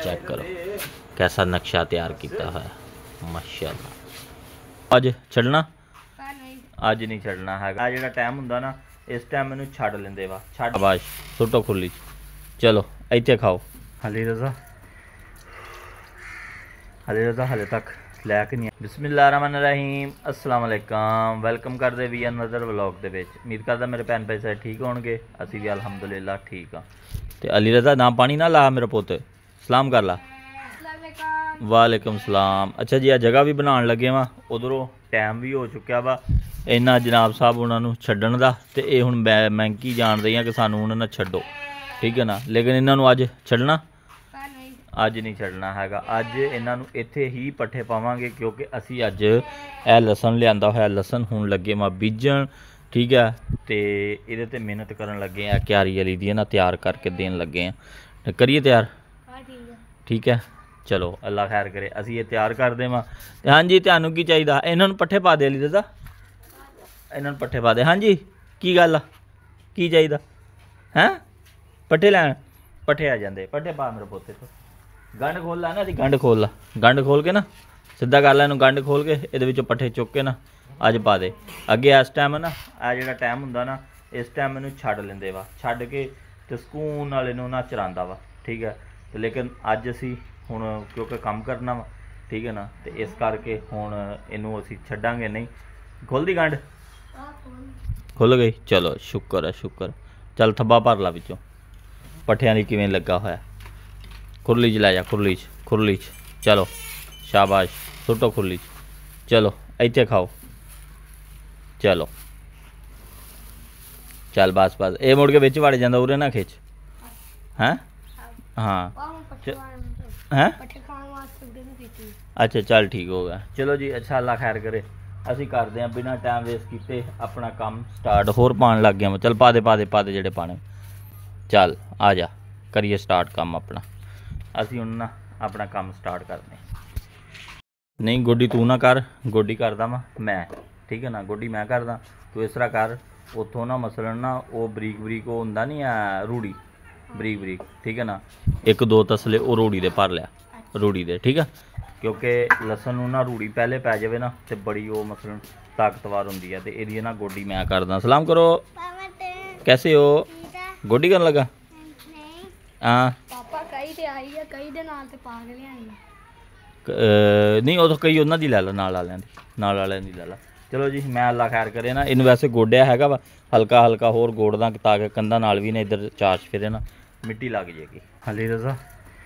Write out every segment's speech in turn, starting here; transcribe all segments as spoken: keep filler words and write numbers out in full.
Check करो कैसा नक्शा तैयार किया है माशाअल्लाह। अज छड़ना अज नहीं छड़ना है, जो टाइम होंगे ना इस टाइम मैनू छड़ लेंदे वा छड़ बाश सुटो खुली। चलो इतने खाओ। हली रजा हली रजा हले तक लैक नहीं। बिस्मिल्लाहिर्रहमानिर्रहीम अस्सलाम वालेकुम, वेलकम कर दे वी नज़र व्लॉग दे विच। उम्मीद करदा मेरे भैन भाई सारे ठीक होणगे, असीं भी अलहमदुलिल्लाह ठीक हाँ। ते अली रजा ना पानी ना ला मेरा पुत, सलाम कर ला। वालेकुम सलाम। अच्छा जी, आ जगह भी बनाउण लगे वा, उधरों टाइम भी हो चुका वा इन्ना जनाब साहब उन्होंने छड्डण दा। ते ये हुण मैंकी जाणदे आ कि सानू उन्होंने ना छड्डो, ठीक है ना, लेकिन इन्हों अज छड्डना अज नहीं छड्डना हैगा। अज इन्हों इत्थे ही पट्ठे पावांगे क्योंकि असी अज ए लसन लिआंदा होया लसन हुण लगे वा बीजण, ठीक है। तो ये ते मेहनत करन लगे हैं, क्यारी वाली दी ना तैयार करके देन लगे हैं। करिए तैयार, ठीक है। चलो अल्लाह खैर करे, असी ये तैयार कर देवां। हाँ जी, तुहानू की चाहिए? इन्होंने पट्ठे पा दे अली रज़ा, इन्होंने पट्ठे पा दे। हाँ जी की गल की चाहिए हैं? पट्ठे लैन पट्ठे आ जाते, पट्ठे पा मेरे पोते तो। गंढ खोल ला ना, गंढ खोल ला, गंढ खोल के ना सीधा कर ला, गंढ खोल के ये पट्ठे चुक के ना अज पा दे। अगे इस टाइम ना आ जो टाइम होंगे ना इस टाइम मैनू छड़ लेंदे वा, छड़ के तो सुकून वाले ना चरांदा वा, ठीक है। तो लेकिन अज असी हुण क्योंकि काम करना वा, ठीक है ना, तो इस करके हुण इनू असी छड्डांगे नहीं। खोल दी गंढ, खुल गई। चलो शुक्र है शुक्र। चल थब्बा भर ला विचों, पट्ठियां दी किवें लगा होया। खुरली च लै जा, खुरली च खुरली च। चलो शाबाश, सुटो खुरली च। चलो इत्थे खाओ। चलो चल बस बस, ये मुड़ के बिच वड़ जांदा, उरे ना खिच। हैं हाँ हैं अच्छा चल ठीक हो गया। चलो जी अच्छा अल्लाह खैर करे। असी करते हैं बिना टाइम वेस्ट किए अपना काम स्टार्ट। होर पान लग गया मैं, चल पा दे पा दे पा दे जेड़े पाने। चल आ जा करिए स्टार्ट काम अपना। असी हुण ना अपना काम स्टार्ट करते हैं। नहीं गोडी तू ना कर, गोडी करदा वा मैं, ठीक है ना, गोडी मैं करदा। तू इस तरह कर, उतों ना मसलन ना वो बरीक बरीक वो होंदा नहीं है रूड़ी, बरीक बरीक, ठीक है ना, एक दो तसले वो रूड़ी दे भर लिया, रूड़ी दे, ठीक है। क्योंकि लसन ना रूड़ी पहले पै जाए ना तो बड़ी वो मसलन ताकतवर होंगी है। तो ये ना गोडी मैं करदा। सलाम करो, कैसे हो? गोडी करन लगा? हाँ नहीं वो तो कई उन्होंने दी लै ला, नाल वालियां दी, नाल वालियां दी लै ला। चलो जी मैं अल्लाह खैर करे ना। इन वैसे गोडिया हैगा वा हल्का हल्का होर गोड़दा ताकि कंधा नाल भी ना इधर चार्ज फिरे ना मिट्टी लग जाएगी। हली रज़ा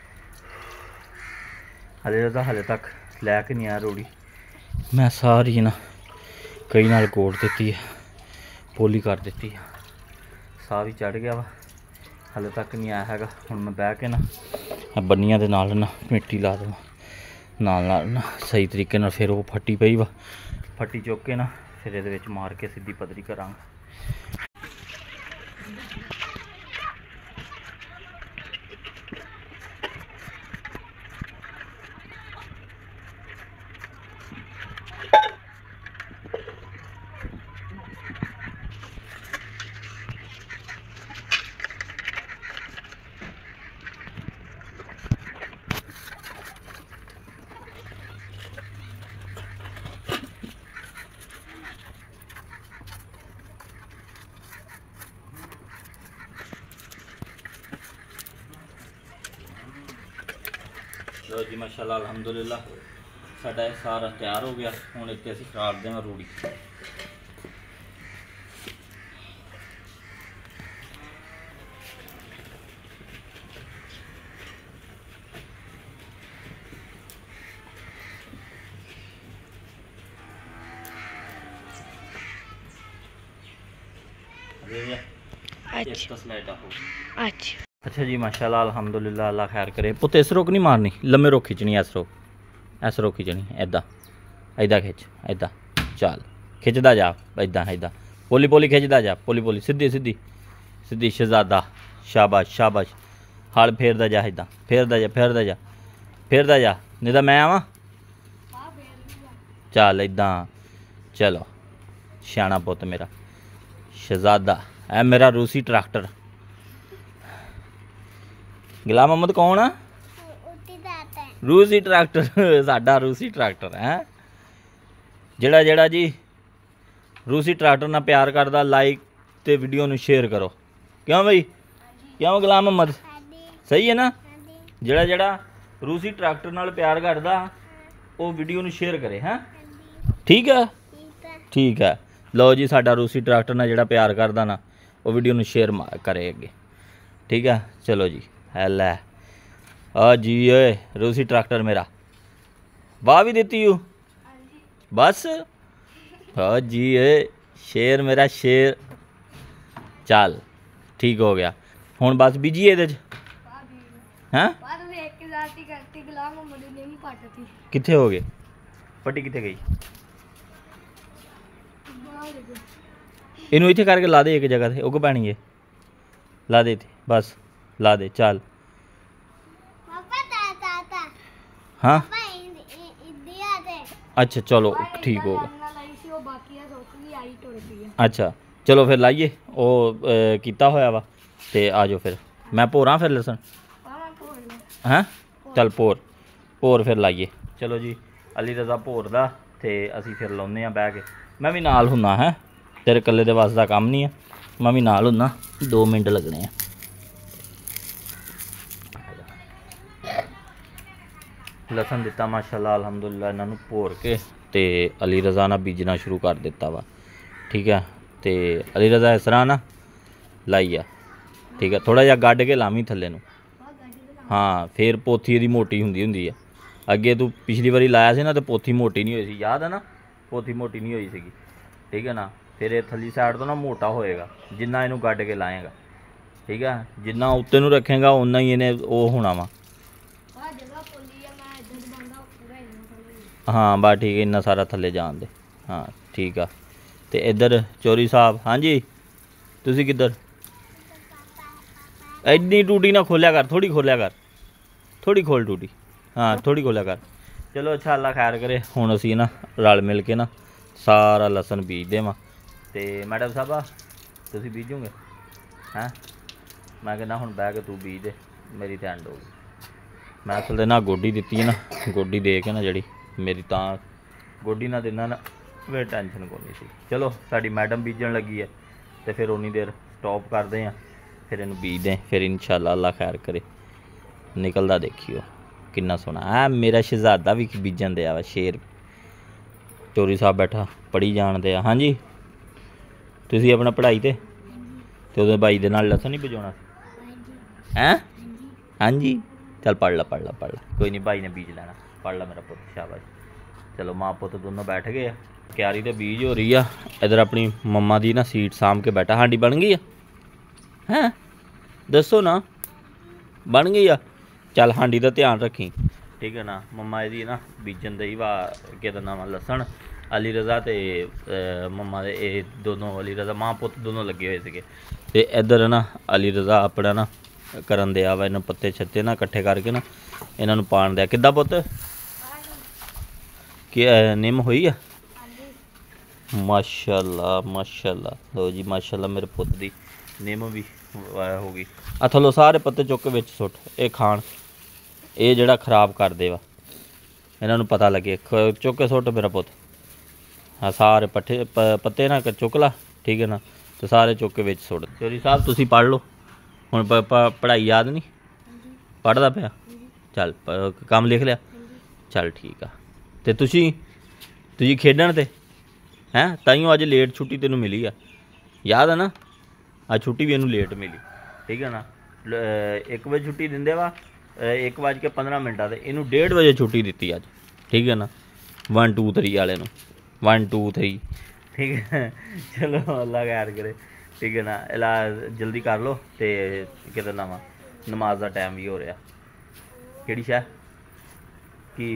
हले रज़ा हले तक लैक नहीं आ रोड़ी, मैं सारी ना कई नाल कोड़ दी है, पोली कर दी है, साह भी चढ़ गया वा, हले तक नहीं आया हैगा। हुण मैं बह के ना बन्नियां दे नाल ना मिट्टी ला देवां नाल नाल ना सही तरीके नाल। फिर वो फट्टी पई वा, फट्टी चुक के ना फिर इहदे विच मार के सीधी पदरी करांगा। लो जी माशाल्लाह अल्हम्दुलिल्लाह साडा सारा तैयार हो गया। हुण इत्थे असीं काट देवां रूड़ी। अच्छा अच्छा जी माशाल्लाह अल्हम्दुलिल्लाह अल्लाह खैर करे। पुत इस रोक नहीं मारनी, लम्बे रोक खिंचनी, ऐस रोक ऐस रोक खिंचनी, इदा इदा खिंच, इदा चल खिंचदा जा, इदा इदा पोली पोली खिंचदा जा, पोली पोली सीधी सीधी सीधी शहजादा। शाबाश शाबाश, हल फेरदा जा, इदा फेरदा जा फेरदा जा फेरदा जा, नहीं तो मैं आवां। चल इदा, चलो सियाना पुत मेरा शहजादा है, मेरा रूसी ट्रैक्टर। गुलाम मोहम्मद कौन आ? रूसी ट्रैक्टर साडा रूसी ट्रैक्टर है ਜਿਹੜਾ ਜਿਹੜਾ ਜੀ रूसी ट्रैक्टर ਨਾਲ प्यार करदा लाइक ਤੇ ਵੀਡੀਓ ਨੂੰ ਸ਼ੇਅਰ ਕਰੋ ਕਿਉਂ ਬਈ ਕਿਉਂ ਗੁਲਾਮ ਮੁਹੰਮਦ ਸਹੀ ਹੈ ਨਾ ਜਿਹੜਾ ਜਿਹੜਾ रूसी ट्रैक्टर ਨਾਲ प्यार करदा ਉਹ ਵੀਡੀਓ ਨੂੰ ਸ਼ੇਅਰ ਕਰੇ ਹੈ ठीक है ठीक है लो जी साडा रूसी ट्रैक्टर ਨਾਲ ਜਿਹੜਾ प्यार करदा ना वो वीडियो ਨੂੰ शेयर करे अगे ठीक है चलो जी है लै आ जी ओए रूसी ट्रैक्टर मेरा वाह भी देती हूँ बस हाँ जी ए शेर मेरा शेर चल ठीक हो गया हुण बस बीजिए ये हैं कित्थे हो गए पट्टी कित्थे गई इनू इत्थे करके ला दे एक जगह से उग पैनी है ला दे इत्थे बस ला दे चल हाँ अच्छा चलो ठीक हो गया अच्छा चलो फिर लाइए वो किता होया वा ते आ जाओ फिर मैं भोरा फिर लसन हैं चल भोर भोर फिर लाइए चलो जी अली रजा भोर दा ते असी फिर लाउने आ बह के मैं भी नाल हुन्ना है तेरे कल्ले दे वास दा काम नहीं है मैं भी नाल हुन्ना दो मिनट लगने हैं लसन दिता माशाल्लाह अलहमदुलिल्लाह इन्हों भोर के ते अली रजा ना बीजना शुरू कर दिता वा ठीक है तो अली रजा इस तरह ना लाई आ ठीक है थोड़ा जिहा गड्ढ के लावी थल्ले नूं हाँ फिर पोथी इहदी मोटी हुंदी हुंदी है अगे तू पिछली बारी लाया सी ना तो पोथी मोटी नहीं हुई सी याद है ना पोथी मोटी नहीं हुई सीगी ठीक है ना फिर ये थल्ली साइड तो ना मोटा होएगा जिन्ना इहनूं गड्ढ के लाएगा ठीक है जिन्ना उत्ते नूं रखेगा उन्ना ही इहने वो होना वा हाँ बस ठीक है इन्ना सारा थल्ले जान दे हाँ ठीक है तो इधर चोरी साहब हाँ जी तुसी किधर इन्नी टूटी ना खोलिया कर थोड़ी खोलिया कर थोड़ी खोल टूटी हाँ थोड़ी खोलिया कर चलो अच्छा अल्लाह खैर करे हुण असी ना रल मिल के ना सारा लसन बीज देवां ते मैडम साहबा तुसी बीजोगे हैं मैं कहना हुण बह के तू बीज दे मेरी तो एंड होगी मैं असल ना गोडी दित्ती है ना गोडी दे के ना जड़ी मेरी तां गोडी ना देना ना फिर टेंशन को नहीं सी चलो साडी मैडम बीजन लगी है तो फिर उन्नी देर स्टॉप करते हैं फिर इन्हूं बीज दें फिर इंशाल्लाह अल्लाह खैर करे निकलदा देखियो किन्ना सोहना है मेरा शहजादा भी बीजन दिया वा शेर चोरी साहब बैठा पढ़ी जान दिया हाँ जी तुसी अपना पढ़ाई ते ते उहदे भाई दे नाल लसन नहीं बजाउणा हैं हाँ जी चल पढ़ ला पढ़ ला पढ़ ला कोई नहीं भाई ने बीज लेना पढ़ ला मेरा पुत शाबाश चलो माँ पुत दोनों बैठ गए क्यारी तो बीज हो रही है इधर अपनी मम्मा दी ना सीट साम के बैठा हांडी बन गई है हैं दसो ना बन गई है चल हांडी का ध्यान रखी ठीक है ना मम्मा यदी ना बीजन दई वा कहदा नाम लसन अली रजा ते मम्मा दे ये दोनों अली रजा माँ पुत दोनों लगे हुए थे ते इधर ना अली रजा अपना ना करन दिया वा इन्होंने पत्ते छत्ते ना इकट्ठे करके ना इन्हों पान दिया किद्दां पुत कि निम हुई है माशाल्लाह माशाल्लाह लो जी माशाल्लाह मेरे पुत दी निम भी हो गई आ थल्लों सारे पत्ते चुक के विच सुट ये खाण ये जिहड़ा खराब कर दे वा इन्हों पता लगे चुक के सुट मेरा पुत हाँ सारे पट्ठे पत्ते ना चुक ला ठीक है ना तो सारे चुक के विच सुट चोरी साहब तुसी पढ़ लो हुण पढ़ाई याद नहीं पढ़दा पिया चल काम लिख लिया चल ठीक है तो तुसी तुसी खेडण ते हैं ताइयों अज लेट छुट्टी तेनू मिली है याद है ना अज छुट्टी भी इनू लेट मिली ठीक है ना एक बजे छुट्टी देंदे वा एक बज के पंद्रह मिनटा से इनू डेढ़ बजे छुट्टी दी अज ठीक है ना वन टू थ्री वाले नू वन टू थ्री ठीक है चलो अल्लाह खैर करे ठीक है ना इला जल्दी कर लो तो कहते ना वा नमाज का टाइम भी हो रहा केड़ी शह की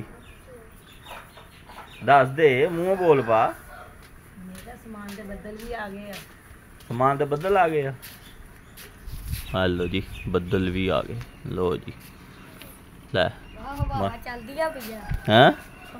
दस दे मूँह बोल पा समान दे बदल भी आ गए समान दे बदल आ गए हेलो जी बदल भी आ गए लो जी लै हैं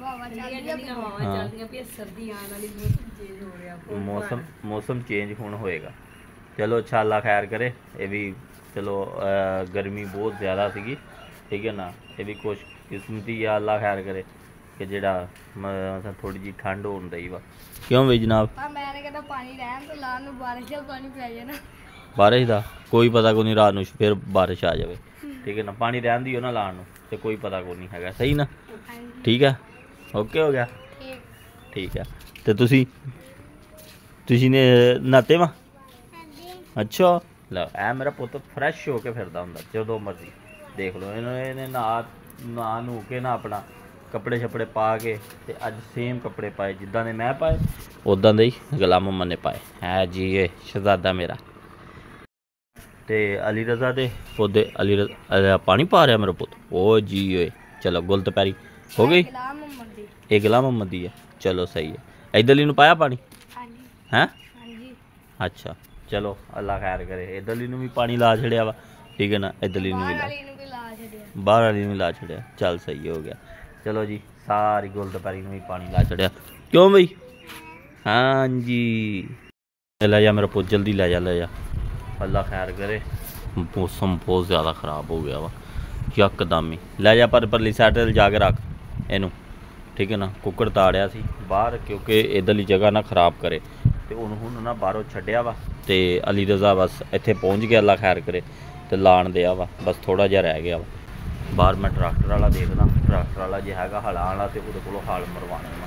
मौसम मौसम चेंज हुण होएगा चलो अच्छा अल्लाह खैर करे ये भी चलो गर्मी बहुत ज़्यादा सी ठीक है ना। ये भी खुश किस्मती है, अल्लाह खैर करे कि जेड़ा मतलब थोड़ी जी ठंड होन दई वा। क्यों बई जनाब? मैंने कहता पानी रहन तो लान नूं बारिश दा पानी पै जाना। बारिश का कोई पता को नहीं, रात नूं फिर बारिश आ जाए, ठीक है ना। पानी रहन दियो ना लान नूं ते कोई पता को नहीं हैगा, सही ना। ठीक है, ओके हो गया, ठीक है। तो तुसी तुसी ने नहाते वा? अच्छा लो, ए मेरा पुत्त फ्रैश हो के फिरदा हुंदा जदों मर्जी देख लो। इन्हें नहा नहा नू के ना अपना कपड़े शपड़े पा के ते अज सेम कपड़े पाए जिद्दां दे मैं पाए उदां दे ही गुलाम मोहम्मद ने पाए है जी। ये शहजादा मेरा ते अली रज़ा दे पौधे। अली रज़ा पानी पा रहा मेरा पुत्त, ओ जी ओए। चलो गुल पैरी हो गई, ये गुलाम मोहम्मद दी है। चलो सही है। इधरली नूं पाया पानी हैं? अच्छा चलो अल्लाह खैर करे। इधरली नूं भी पानी ला छड़िया वा, ठीक है ना। इधरली नूं भी ला, बाहर वाली नूं भी ला छड़िया। चल सही हो गया। चलो जी सारी गुल पैरी नूं भी पानी ला छड़िया। क्यों बई? हाँ जी ले जा मेरा पुत्त, जल्दी ले जा ले जा। अल्लाह खैर करे। मौसम बहुत ज़्यादा ख़राब हो गया वा यकदम ही। ले जा पर परली साइड जाके रख इनू, ठीक है ना। कुकड़ ताड़िया सी बाहर क्योंकि इधरली जगह ना खराब करे तो उन्होंने हुण ना बाहरों छड्डिया वा। तो अली रज़ा बस इत्थे पहुँच गया, अल्लाह खैर करे। तो लाण दिया वा, बस थोड़ा जिहा रह गया वा। बाहर मैं ट्रैक्टर वाला देखदा, ट्रैक्टर वाला जो हैगा हलाण वाला तो उहदे कोलों हल मरवाना वा।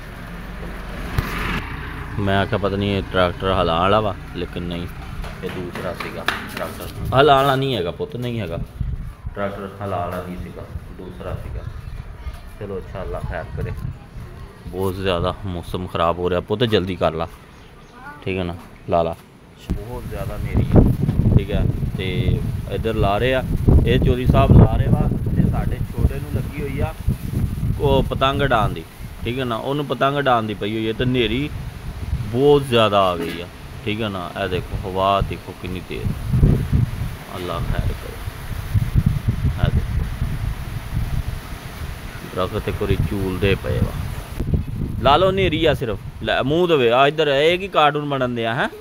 मैं आख्या पता नहीं ट्रैक्टर हलाण वाला वा, लेकिन नहीं ये दूसरा सीगा ट्रैक्टर। हलाण वाला नहीं हैगा पुत्त, नहीं हैगा ट्रैक्टर हलाण वाला नहीं सीगा, दूसरा सीगा। चलो अच्छा अल्लाह खैर करे। बहुत ज़्यादा मौसम ख़राब हो रहा पुत्त, जल्दी कर ला, ठीक है ना। ला ला, बहुत ज़्यादा नेरी है, ठीक है। तो इधर ला रहे आ ये चौधरी साहब ला रहे वा। तो साढ़े छोटे नूं लगी हुई आ वो पतंग उड़ान दी, ठीक है ना। उन्होंने पतंग उड़ान दी पई हुई है तो नेरी बहुत ज़्यादा आ गई है, ठीक है ना। ए देखो हवा देखो कितनी तेज़, अल्लाह खैर करे। ए देखो दरख्त कोई झूलते पे वा। ला लो नेरी आ सिर्फ मूँह दे आ इधर एक ही कार्टून बनन दिया है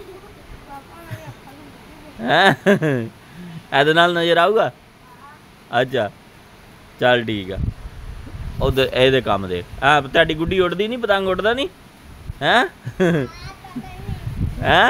ए नज़र आऊगा। अच्छा चल ठीक है। उधर ए काम देख, हाँ तेरी गुड्डी उड़ती नहीं, पतंग उड़ता नहीं हैं हैं?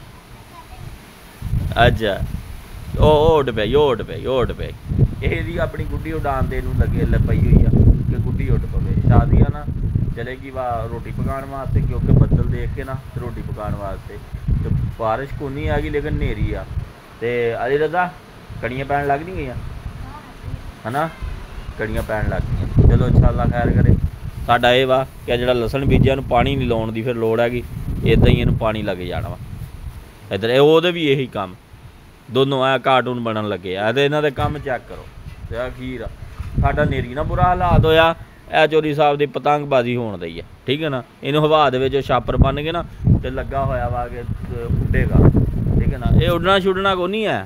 अच्छा ओ उड़ पे यो उड़ पे यो उड़ पे ये अपनी गुड्डी उड़ान दे लगे पई हुई है कि गुड्डी उड़ पवे। शादियाँ ना चलेगी वह रोटी पकाने वास्ते क्योंकि बदल देख के ना रोटी पकाने वास्ते। तो बारिश को नहीं आ गई लेकिन नेरी आ। तो अली रज़ा कड़ियाँ पैन लग नहीं गई है ना, कड़ियाँ पैन लग गई। चलो अच्छा अल्लाह खैर करे। साडा ये वा कि जो लसन बीजिया पानी नहीं लाने की फिर लोड़ हैगी, इदा ही इनू पानी लग जाना वा। इधर वो भी यही काम दोनों आ कार्टून बनन लगे आ। इन्हों के काम चेक करो। तो अखीर साडा नेरी ना बुरा हालात होया, ए चौधरी साहब की पतंगबाजी होने दी है, ठीक है ना। इनू हवा दे छापर बन के ना तो लगा होया वा कि उड़ेगा, ठीक है ना। ये उड़ना छुड़ना को नहीं है।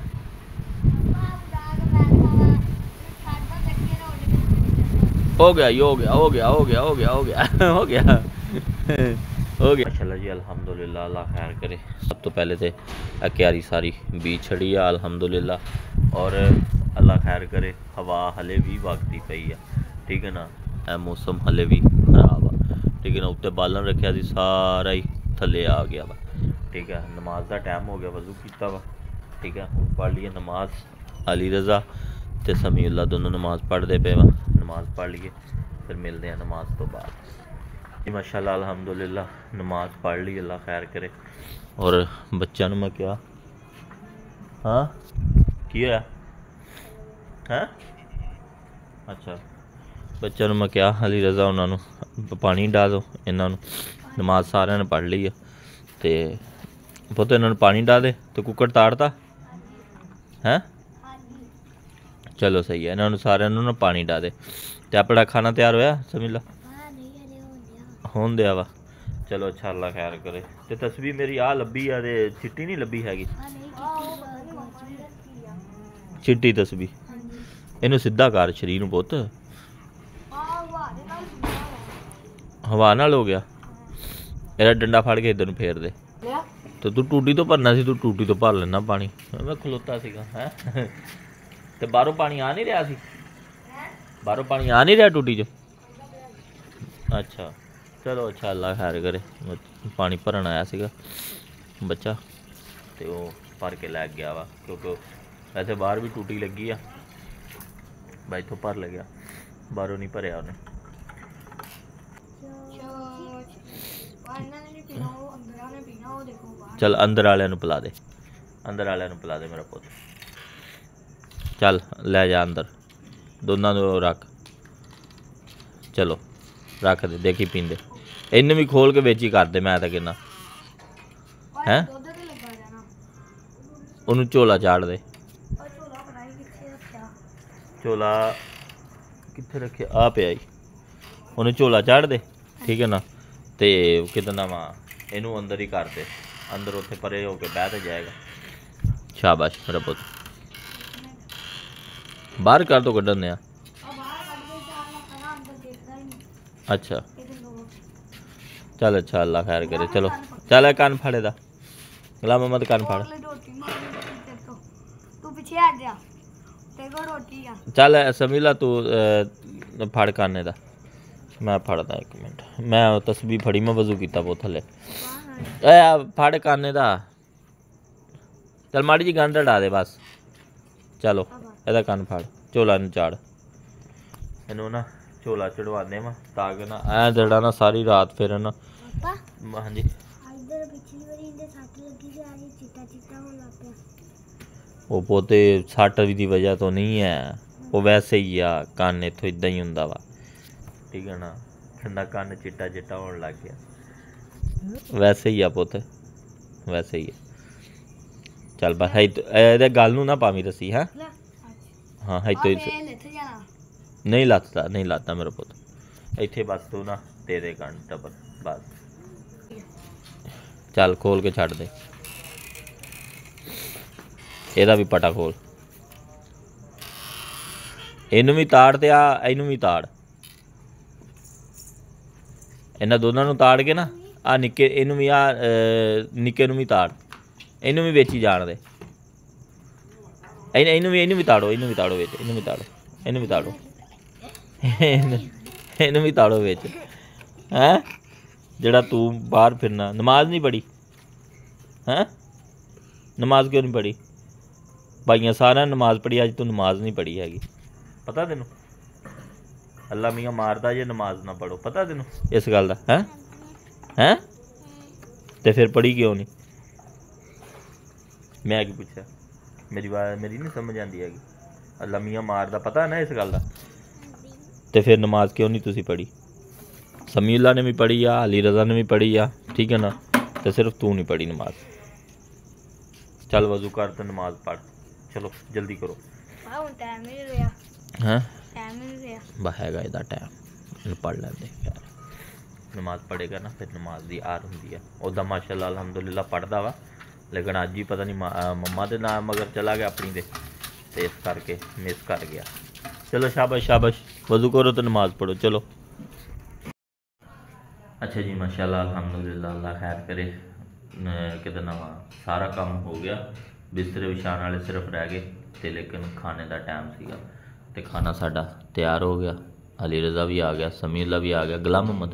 हो गया ये हो गया हो गया हो गया हो गया हो गया हो गया हो गया। माशाल्लाह जी अल्हम्दुलिल्लाह, अल्लाह खैर करे। सब तो पहले तो क्यारी सारी बीज छड़ी है अल्हम्दुलिल्लाह, और अल्लाह खैर करे। हवा हले भी वगती पई है, ठीक है ना। ए मौसम हले भी खराब आ, ठीक है ना। उत्ते बालन रखा सी सारा ही थले आ गया वा, ठीक है। नमाज का टाइम हो गया, वजू किया वा, ठीक है। हम पढ़ लिए नमाज। अली रज़ा तो समीउल्लाह दोनों नमाज पढ़ते पे वा, नमाज पढ़ लिए फिर मिलते हैं नमाज तो बाद जी। माशाल्लाह अल्हम्दुलिल्लाह नमाज पढ़ ली, अल्लाह खैर करे। और बच्चों मैं क्या हाँ की होया है? अच्छा बच्चों मैं क्या अली रज़ा उन्होंने पानी डा दो, इन्हों नमाज सारे ने पढ़ ली है। तो पुत इन्होंने पानी डा दे तो कुकड़ ताड़ता है। चलो सही है, इन्होंने सारे ना पानी डा दे। तो अपना खाना तैयार होया समीला होन दिया वा। चलो अच्छा अल्लाह खैर करे। तो तस्वीर मेरी आ लब्भी है ते चिट्टी नहीं लब्भी हैगी, चिट्टी तस्वीर। इनू सीधा कर शरीर पुत, हवा नाल हो गया। एदा डंडा फड़ के इधर फेर दे। तो तू टूटी तो भरना सी, तू टूटी तो भर लेना पानी। मैं खलोता सीगा है तो बाहरों पानी आ नहीं रहा सी, बाहरों पानी आ नहीं रहा टूटी जो? अच्छा चलो अच्छा अल्लाह खैर करे। पानी भरन आया सीगा बच्चा तो वो भर के लै गया वा, क्योंकि वैसे बाहर भी टूटी लगी आ, भाई इतों भर ले गया, बाहरों नहीं भरया उन्हें। चल अंदर वाले पिला दे, अंदर वाले पिला दे मेरा पुत। चल लै जा अंदर, दोनों को रख, चलो रख दे, देखी पींदे। इन्हें भी खोल के बेच ही कर दे, मैं तो कहना है उन्होंने झोला चाड़ दे। झोला कित्थे रखे? आ पिया ही, उन्हें झोला चाड़ दे, ठीक है ना। तो कितना वा इनू अंदर ही कर दे, अंदर उत्थे परे होके बह तो जाएगा। शाबाश मेरा पुत, बाहर कर दो कड्ढन दिया। अच्छा चल अच्छा अल्लाह खैर करे। चलो चल कान फाड़े दा, गुलाम मोहम्मद कान फाड़। चल समीला तू फड़ काने दा, मैं फड़दा एक मिनट, मैं तस्बीह फड़ी, मैं वजू किया बहुत थले। ए फड़ काने दा, चल माड़ी जी गंढ हटा दे बस। चलो एदा कान फाड़, झोला नूं चाड़, इनू ना झोला चढ़वाने वा ताकि ना ऐ जड़ा ना सारी रात फिर ना। हाँ जी वो पोते सट दी वजह तो नहीं है, वो वैसे ही आ, कन्न इत्थों इदा ही होंदा वा, ठीक है ना। ठंडा कन्न चिट्टा चिट्टा होने लग गया, वैसे ही आ पुत, वैसे ही है। चल बस ए गल नूं ना पावी रसी है। हाँ है तो नहीं लत्ता, नहीं लत्ता मेरा पुत, इत्थे बस तू ना दे दे कन्न टबर बस। चल खोल के छड़ दे, एदा भी पटा खोल, इनू भी ताड़ ते आ इनू भी ताड़, इन्हां दोनों नूं ताड़ के ना आ निक्के इनू भी आ निक्के नूं भी ताड़, इनू भी बेची जाण दे। इनू भी इनू भी ताड़ो, इनू भी ताड़ो बिच, इनू भी ताड़ो, इनू भी ताड़ो, इनू भी ताड़ो बिच। हैं जेड़ा तू बाहर फिरना, नमाज नहीं पढ़ी? हैं नमाज क्यों नहीं पढ़ी? भाइयां सारा नमाज पढ़ी, अज तू नमाज नहीं पढ़ी हैगी, पता तेनू? अल्लाह मियाँ मारदा जे नमाज ना पढ़ो, पता तेनू इस गल दा? हैं हैं ते फिर पढ़ी क्यों नहीं? मैं की पूछा, मेरी बात मेरी नहीं समझ आती हैगी। अल्लाह मियाँ मारदा पता है ना इस गल दा, ते फिर नमाज क्यों नहीं तुसी पढ़ी? समीउल्लाह ने भी पढ़ी आ, अली रज़ा ने भी पढ़ी आ, ठीक है ना, तो सिर्फ तू नहीं पढ़ी नमाज। चल वजू कर तो नमाज पढ़, चलो जल्दी करो। हाँ बस हैगा इहदा टाइम, पढ़ लेंदे यार, नमाज पढ़ेगा ना फिर नमाज की आर होंदी है। उदा माशाअल्लाह अलहमदुलिल्लाह पढ़दा वा, लेकिन अज ही पता नहीं मम्मा के नाम मगर चला गया अपनी दे, ते इस करके मिस कर गया। चलो शाबाश शाबाश, वजू करो तो नमाज पढ़ो, चलो। अच्छा जी माशाल्लाह अल्हम्दुलिल्लाह, अल्लाह खैर करे। कितना नवा सारा काम हो गया, बिस्तरे विछाने वाले सिर्फ रह गए, तो लेकिन खाने का टाइम सीगा, तो खाना साडा तैयार हो गया। अली रज़ा भी आ गया, समीउल्लाह भी आ गया। गुलाम मोहम्मद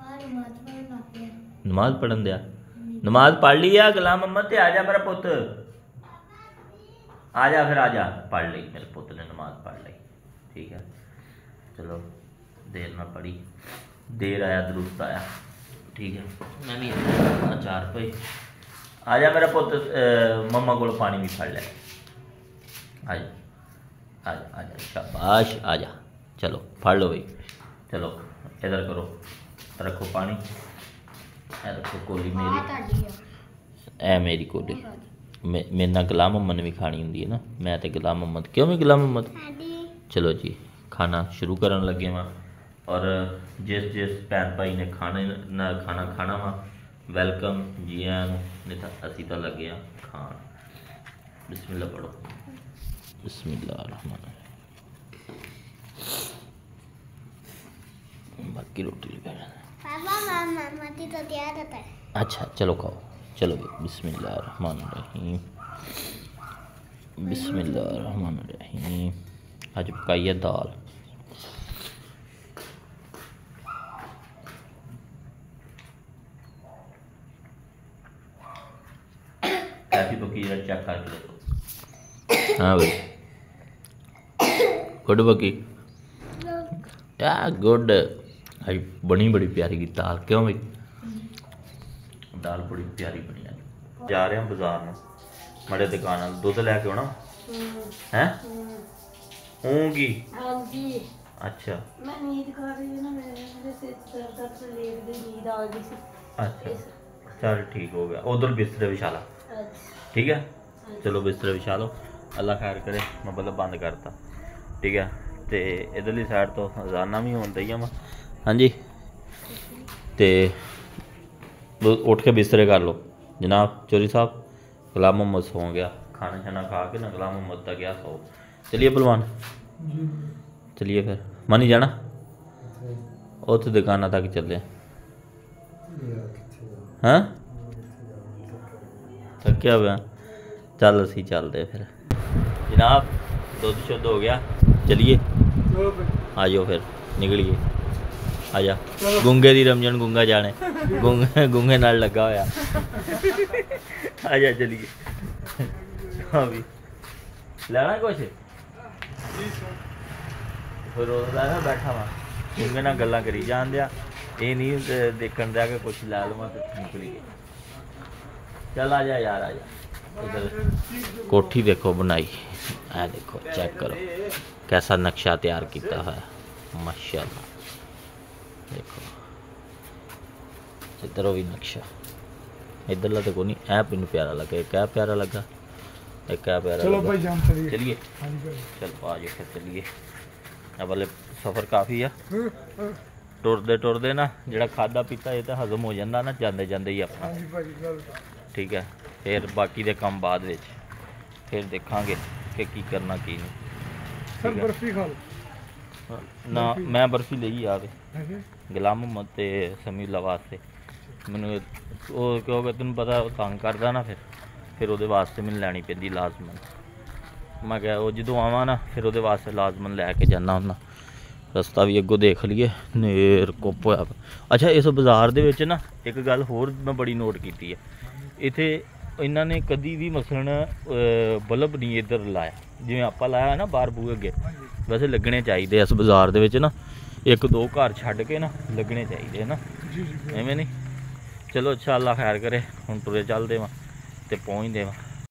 नमाज पढ़न दिया, नमाज पढ़ ली आ गुलाम मोहम्मद, ते आ जा मेरा पुत, आ जा फिर, आ जा पढ़ ली, मेरे पुत ने नमाज पढ़ ली, ठीक है। चलो देर ना पढ़ी, देर आया दुरुस्त आया, ठीक है। मैं भी अचार पे आ जा मेरा पुत, मम्मा को पानी भी फड़ लिया, आ जा आ जा आ जा, शाबाश आ जा, चलो फड़ लो भाई, चलो इधर करो, रखो पानी, ए रखो कोली मेरी, ए मेरी कोली, मे मेरे ना गुलाम मोहम्मद ने भी खानी होंगी है ना, मैं तो गुलाम मोहम्मद, क्यों भी गुलाम मोहम्मद। चलो जी खाना शुरू करन लगे वहाँ, और जिस जिस भैन भाई ने खाने ना खाना खाना वा वैलकम जी आया, नहीं तो असी तो लगे हाँ खान। बिस्मिल्लाह पढ़ो, बिस्मिल्लाह रहमान रहीम। बाकी रोटी तो तैयार होता है। अच्छा चलो खाओ, चलो बिस्मिल्लाह रहमान रहीम, बिस्मिल्लाह रहमान रहीम। आज पकाई है दाल, ऐसी बकी जरा चेक करके देखो। हाँ भाई गुड बकी या गुड भाई, बनी बड़ी प्यारी की दाल। क्यों भाई दाल बड़ी प्यारी बनी है। जा रहे हैं बाजार में मड़े दुकान दुध लैके आना है होंगी। अच्छा मैं नींद कर रही हूं ना, मेरे सिर दर्द दर्द से लेट गई, नींद आ गई थी। अच्छा चल ठीक हो गया। उधर बिस्तरे विछा ला, ठीक है। चलो बिस्तरे विछा लो, अल्लाह खैर करे। मैं मतलब बंद करता, ठीक है। तो इधरली साइड तो अजाना भी होन दी वा। हाँ जी, तो उठ के बिस्तरे कर लो जनाब। चोरी साहब गुलाम मोहम्मद सो गया, खाना शाना खा के ना गुलाम मोहम्मद का गया सो। चलिए पलवान चलिए फिर। मनी जाना उत दुकाना तक चले। हाँ थकिया हुआ, चल असी चलते फिर जनाब। दुध शुद्ध हो गया, चलिए आ जाओ फिर निकलिए। आ जा गुंगे दी रमजन गुंगा जाने, गुंगे गुंगे नाल लगा होया। आ जा चलिए। हाँ भी लेना कुछ फिर ना बैठा वा गुंगे नाल गल्लां करी जान दिया। ये नहीं देखन दिया कि कुछ लै लवां तो निकली। चल आ जा यार आ जा। इधर कोठी देखो बनाई, ऐ देखो चेक करो कैसा नक्शा तैयार किया है माशाल्लाह। देखो इधर भी नक्शा, इधरला तो कोई नहीं। ऐ मैनू प्यारा लगा, एक ऐ प्यारा लगा, एक ऐ प्यारा चलो लगा। भाई जान चलिए चलिए चलो आ जाओ फिर चलिए। अब वाले सफ़र काफ़ी है, टुरदे टुरदे ना ਜਿਹੜਾ ਖਾਦਾ ਪੀਤਾ ਇਹ ਤਾਂ ਹਜ਼ਮ ਹੋ ਜਾਂਦਾ ਨਾ ਜਾਂਦੇ ਜਾਂਦੇ ਹੀ ਆਪਣਾ। ਹਾਂਜੀ ਭਾਜੀ ਗੱਲ ਠੀਕ ਹੈ, ਫਿਰ ਬਾਕੀ ਦੇ ਕੰਮ ਬਾਅਦ ਵਿੱਚ ਫਿਰ ਦੇਖਾਂਗੇ ਕਿ ਕੀ ਕਰਨਾ ਕੀ ਨਹੀਂ। ਸਰ ਬਰਫੀ ਖਾ ਲਓ। ਨਾ ਮੈਂ ਬਰਫੀ ਲਈ ਆਵੇ ਹਾਂਜੀ ਗੁਲਾਮ ਮੁਹੰਮਦ ਤੇ ਸਮੀਲਾ ਵਾਸਤੇ। ਮੈਨੂੰ ਉਹ ਕਿਉਂਕਿ ਤੈਨੂੰ ਪਤਾ ਉਹ ਤੰਗ ਕਰਦਾ ਨਾ, ਫਿਰ ਫਿਰ ਉਹਦੇ ਵਾਸਤੇ ਮੈਨੂੰ ਲੈਣੀ ਪੈਂਦੀ ਲਾਜ਼ਮਨ। ਮੈਂ ਕਿਹਾ ਉਹ ਜਦੋਂ ਆਵਾਂ ਨਾ ਫਿਰ ਉਹਦੇ ਵਾਸਤੇ ਲਾਜ਼ਮਨ ਲੈ ਕੇ ਜਾਣਾ ਹੁੰਦਾ। ਰਸਤਾ ਵੀ ਅੱਗੋਂ ਦੇਖ ਲਈਏ, ਨੇਰ ਕੁੱਪ ਹੋਇਆ। ਅੱਛਾ ਇਸ ਬਾਜ਼ਾਰ ਦੇ ਵਿੱਚ ਨਾ ਇੱਕ ਗੱਲ ਹੋਰ ਮੈਂ ਬੜੀ ਨੋਟ ਕੀਤੀ ਹੈ, ਇੱਥੇ ਇਹਨਾਂ ਨੇ ਕਦੀ ਵੀ ਮਸਲਨ ਬਲਬ ਨਹੀਂ ਇੱਧਰ ਲਾਇਆ ਜਿਵੇਂ ਆਪਾਂ ਲਾਇਆ ਨਾ ਬਾਹਰ ਬੂਹੇ ਅੱਗੇ। ਵੈਸੇ ਲੱਗਣੇ ਚਾਹੀਦੇ ਇਸ ਬਾਜ਼ਾਰ ਦੇ ਵਿੱਚ ਨਾ, ਇੱਕ ਦੋ ਘਰ ਛੱਡ ਕੇ ਨਾ ਲੱਗਣੇ ਚਾਹੀਦੇ ਹੈ ਨਾ, ਐਵੇਂ ਨਹੀਂ। ਚਲੋ ਅੱਛਾ ਅੱਲਾ ਖੈਰ ਕਰੇ। ਹੁਣ ਤੁਰੇ ਚੱਲਦੇ ਵਾਂ ਤੇ ਪਹੁੰਚਦੇ ਵਾਂ।